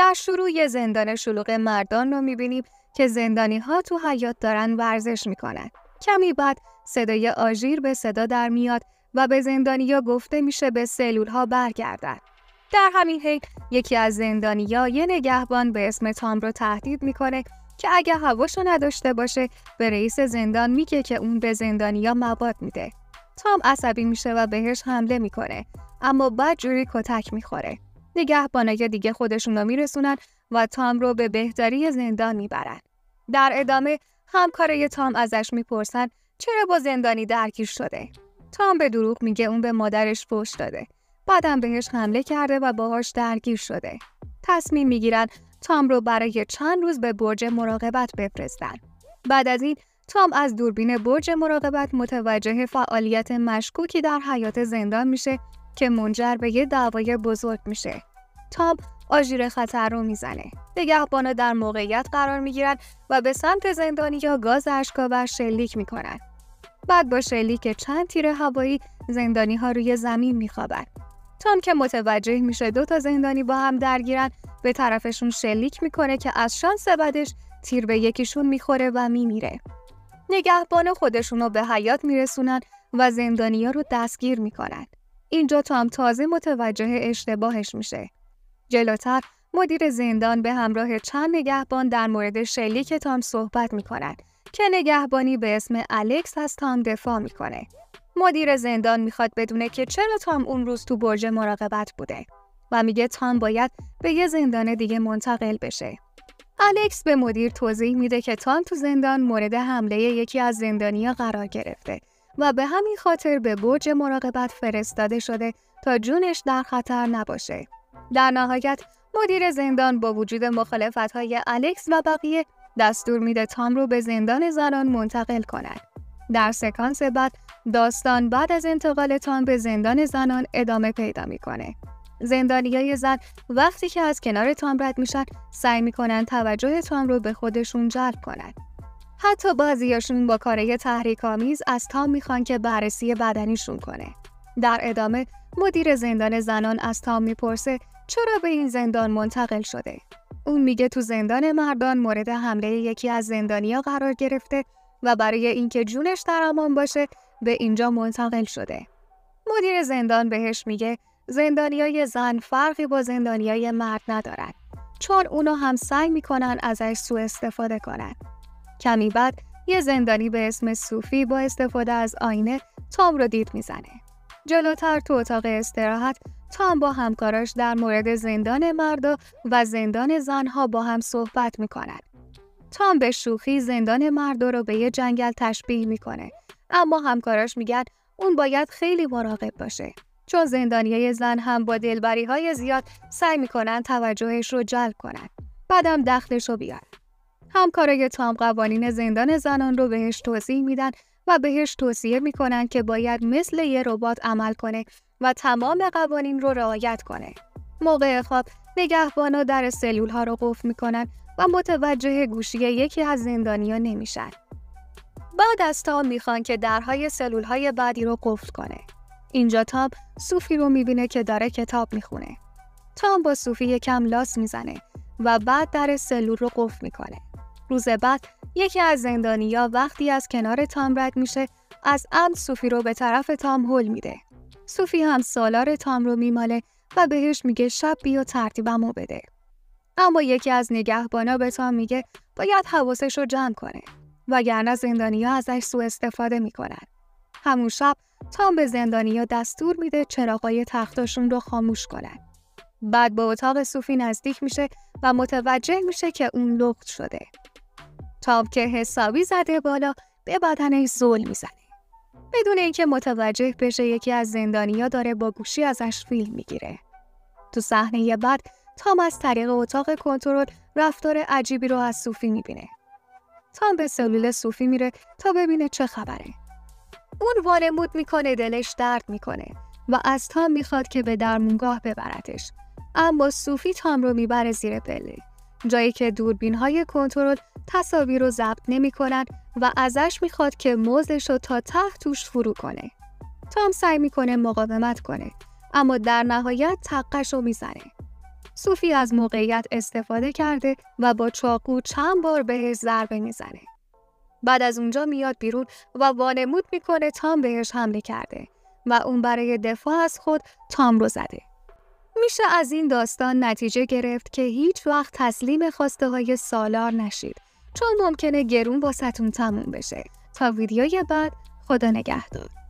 در شروع یه زندان شلوغ مردان رو می‌بینیم که زندانی‌ها تو حیاط دارن ورزش می‌کنن. کمی بعد صدای آژیر به صدا در میاد و به زندانی‌ها گفته میشه به سلول‌ها برگردن. در همین حین یکی از زندانی‌ها یه نگهبان به اسم تام رو تهدید می‌کنه که اگه هواشو نداشته باشه به رئیس زندان میگه که اون به زندانی‌ها مواد میده. تام عصبی میشه و بهش حمله میکنه، اما بعد جوری کتک میخوره. نگهبانای دیگه خودشون رو میرسونن و تام رو به بهداری زندان میبرن. در ادامه همکارای تام ازش میپرسن چرا با زندانی درگیر شده. تام به دروغ میگه اون به مادرش فحش داده. بعدم بهش حمله کرده و باهاش درگیر شده. تصمیم میگیرن تام رو برای چند روز به برج مراقبت بفرستن. بعد از این تام از دوربین برج مراقبت متوجه فعالیت مشکوکی در حیاط زندان میشه که منجر به یه دعوای بزرگ میشه. تام آژیر خطر رو میزنه. نگهبانا در موقعیت قرار میگیرن و به سمت زندانیا گاز اشک‌آور شلیک میکنن. بعد با شلیک چند تیر هوایی زندانی ها روی زمین میخوابن. تام که متوجه میشه 2 زندانی با هم درگیرن به طرفشون شلیک میکنه که از شانس بدش تیر به یکیشون میخوره و میمیره. نگهبانا خودشونو به حیاط میرسونن و زندانیا رو دستگیر میکنن. اینجا تام تازه متوجه اشتباهش میشه. جلوتر مدیر زندان به همراه چند نگهبان در مورد شلیک تام صحبت میکنن که نگهبانی به اسم الکس از تام دفاع میکنه. مدیر زندان میخواد بدونه که چرا تام اون روز تو برج مراقبت بوده و میگه تام باید به یه زندان دیگه منتقل بشه. الکس به مدیر توضیح میده که تام تو زندان مورد حمله یکی از زندانیا قرار گرفته و به همین خاطر به برج مراقبت فرستاده شده تا جونش در خطر نباشه. در نهایت مدیر زندان با وجود مخالفت‌های الکس و بقیه دستور میده تام رو به زندان زنان منتقل کنند. در سکانس بعد داستان بعد از انتقال تام به زندان زنان ادامه پیدا میکنه. زندانیای زن وقتی که از کنار تام رد میشن سعی میکنن توجه تام رو به خودشون جلب کنن. حتی بعضیاشون با کارهای تحریک‌آمیز از تام میخوان که بررسی بدنیشون کنه. در ادامه مدیر زندان زنان از تام میپرسه چرا به این زندان منتقل شده. اون میگه تو زندان مردان مورد حمله یکی از زندانیا قرار گرفته و برای اینکه جونش در امان باشه به اینجا منتقل شده. مدیر زندان بهش میگه زندانیای زن فرقی با زندانیای مرد ندارن، چون اونا هم سعی میکنن ازش سوء استفاده کنن. کمی بعد یه زندانی به اسم صوفی با استفاده از آینه تام رو دید میزنه. جلوتر تو اتاق استراحت تام با همکاراش در مورد زندان مردا و زندان زنها با هم صحبت میکنن. تام به شوخی زندان مردا رو به یه جنگل تشبیه میکنه، اما همکاراش میگن اون باید خیلی مراقب باشه، چون زندانیای زن هم با دلبری‌های زیاد سعی میکنن توجهش رو جلب کنن، بعدم دخلش رو بیارن. همکارای تام قوانین زندان زنان رو بهش توضیح میدن و بهش توصیه میکنن که باید مثل یه ربات عمل کنه و تمام قوانین رو رعایت کنه. موقع خواب نگهبانا در سلول ها رو قفل میکنن و متوجه گوشی یکی از زندانیا نمیشن. بعد از تام میخوان که درهای سلول های بعدی رو قفل کنه. اینجا تام صوفی رو میبینه که داره کتاب میخونه. تام با صوفی یکم لاس میزنه و بعد در سلول رو قفل میکنه. روز بعد یکی از زندانیا وقتی از کنار تام رد میشه از عمد صوفی رو به طرف تام هل میده. صوفی هم سالار تام رو میماله و بهش میگه شب بیا ترتیبمو بده. اما یکی از نگهبانا به تام میگه باید حواسش رو جمع کنه وگرنه زندانیا ازش سوء استفاده میکنن. همون شب تام به زندانیا دستور میده چراغای تختاشون رو خاموش کنن. بعد با اتاق صوفی نزدیک میشه و متوجه میشه که اون لخت شده. تام که حسابی زده بالا به بدنش زل میزنه. بدون اینکه متوجه بشه یکی از زندانیا داره با گوشی ازش فیلم میگیره. تو صحنه بعد تام از طریق اتاق کنترل رفتار عجیبی رو از صوفی میبینه. تام به سلول صوفی میره تا ببینه چه خبره. اون وانمود میکنه دلش درد میکنه و از تام میخواد که به درمونگاه ببرتش. اما صوفی تام رو میبره زیر پله، جایی که دوربین‌های کنترل تصاویر رو ضبط نمی‌کنن و ازش میخواد که موزش رو تا ته توش فرو کنه. تام سعی میکنه مقاومت کنه، اما در نهایت تقش رو میزنه. صوفی از موقعیت استفاده کرده و با چاقو چند بار بهش ضربه میزنه. بعد از اونجا میاد بیرون و وانمود میکنه تام بهش حمله کرده و اون برای دفاع از خود تام رو زده. میشه از این داستان نتیجه گرفت که هیچ وقت تسلیم خواسته های سالار نشید، چون ممکنه گرون واسه‌تون تموم بشه. تا ویدیوی بعد، خدا نگهدار.